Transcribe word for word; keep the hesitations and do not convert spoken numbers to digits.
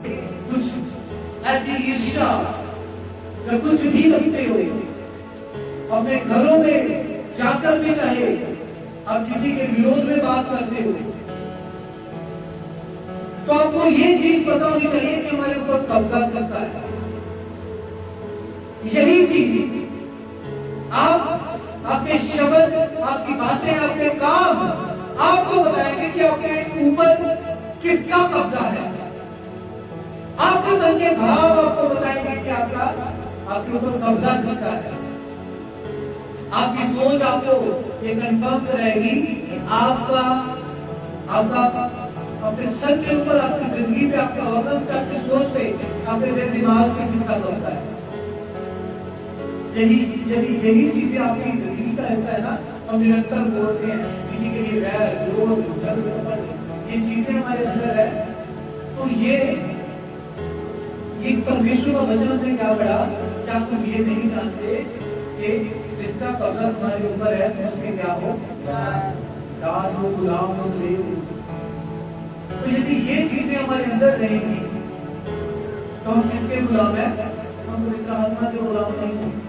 कुछ ऐसी ईर्ष्या या कुछ भी रखते हो, अपने घरों में जाकर भी चाहे आप किसी के विरोध में बात करते हो, तो आपको ये चीज पता होनी चाहिए कि हमारे ऊपर कब्जा किसका है। यही चीज आप आपके शब्द, आपकी बातें, आपके काम आपको बताएंगे कि आपके ऊपर किसका कब्जा है। आपके मन के भाव आपको बताएंगे कि आपका आपके ऊपर कब्जा किसका है। आपकी सोच आपको ये कंफर्म कराएगी कि आपका आपका अपने सच के ऊपर, आपकी जिंदगी पे, आपके वजन पे, आपकी सोच पे, आपके दिमाग पे किसका कब्जा है। यही यदि यही चीजें आपकी जिंदगी का ऐसा है ना, हम निरंतर बोलते हैं किसी के लिए वैर, विरोध, झगड़, ये चीजें हमारे अंदर है, तो ये ये परमेश्वर का वचन हमने क्या पढ़ा, क्या तुम ये नहीं जानते कि जिसका कब्जा तुम्हारे ऊपर है तुम उसके क्या हो, दास हो, गुलाम हो, स्लेव हो। तो यदि ये चीजें हमारे अंदर रहेंगी तो हम किसके गुलाम है? हम पवित्र आत्मा के गुलाम नहीं हैं।